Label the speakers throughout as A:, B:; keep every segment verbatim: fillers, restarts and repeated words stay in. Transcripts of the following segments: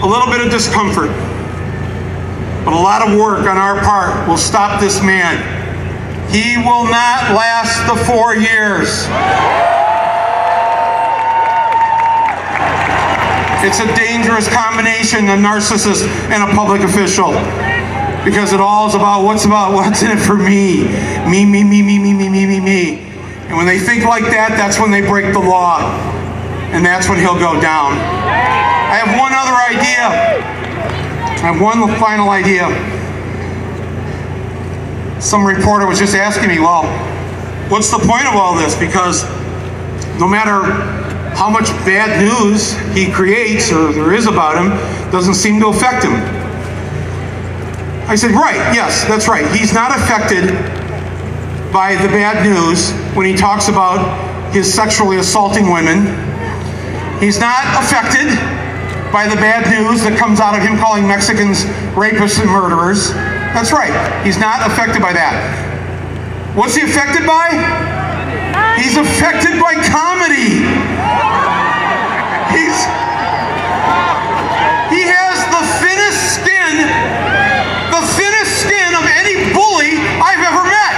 A: a little bit of discomfort, but a lot of work on our part will stop this man. He will not last the four years. It's a dangerous combination, a narcissist and a public official, because it all is about what's about what's in it for me. Me, me, me, me, me, me, me, me, me. And when they think like that, that's when they break the law. And that's when he'll go down. I have one other idea. I have one final idea. Some reporter was just asking me, well, what's the point of all this? Because no matter how much bad news he creates or there is about him, doesn't seem to affect him. I said, right, yes, that's right. He's not affected by the bad news when he talks about his sexually assaulting women. He's not affected by the bad news that comes out of him calling Mexicans rapists and murderers. That's right, he's not affected by that. What's he affected by? He's affected by comedy. He's, he has the thinnest skin, the thinnest skin of any bully I've ever met.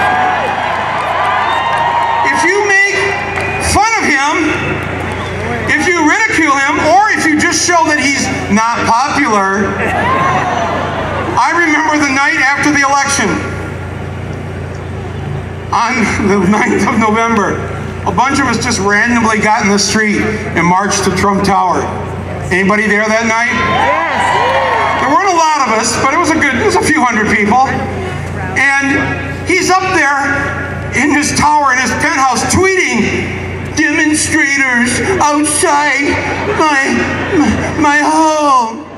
A: If you make fun of him, if you ridicule him, or if you just show that he's not popular. I remember the night after the election, on the ninth of November, a bunch of us just randomly got in the street and marched to Trump Tower. Anybody there that night? Yes. There weren't a lot of us, but it was a good, it was a few hundred people. And he's up there in his tower, in his penthouse, tweeting, demonstrators outside my, my, my home.